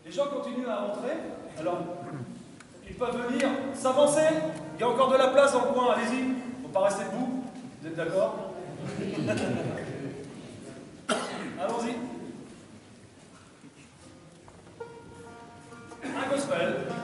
Les gens continuent à rentrer. Alors, ils peuvent venir s'avancer. Il y a encore de la place dans le coin, allez-y. Il ne faut pas rester debout. Vous êtes d'accord? Allons-y. Un gospel.